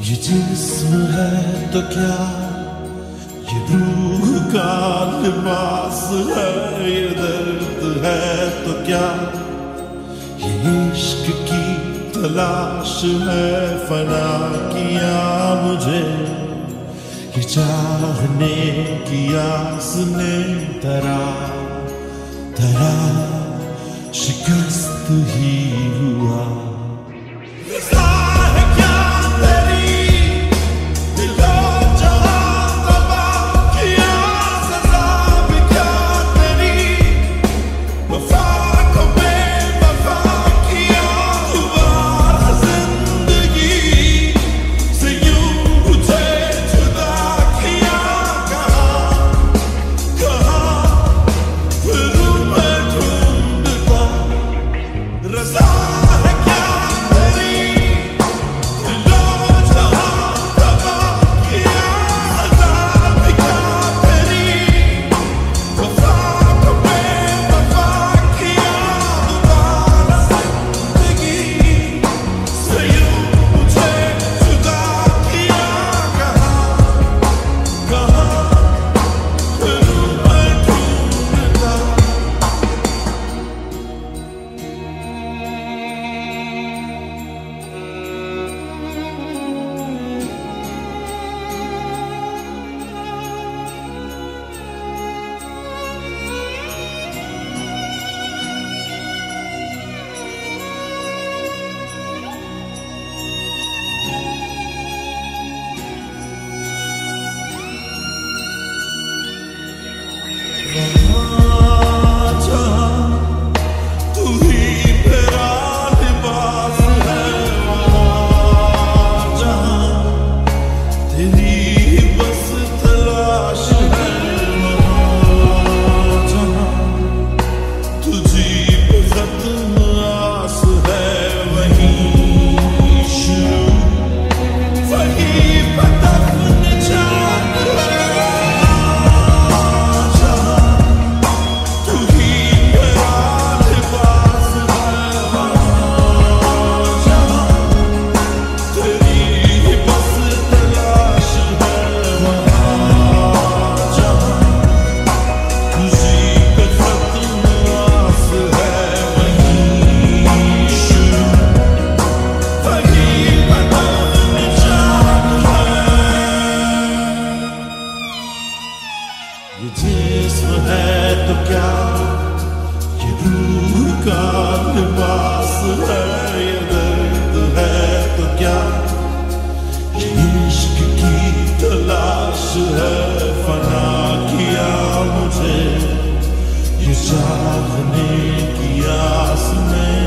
ये जिस्म है तो क्या, ये रूह का लिबास है, ये दर्द है तो क्या, ये इश्क की तलाश है, फना किया मुझे ये चाहने की आस ने तरा तरा शिकस्त ही हुआ। ये जिस्म है तो क्या, ये रूह का लिबास है, ये दर्द है तो क्या, ये इश्क की तलाश है, फना किया मुझे ये चाहने की आस में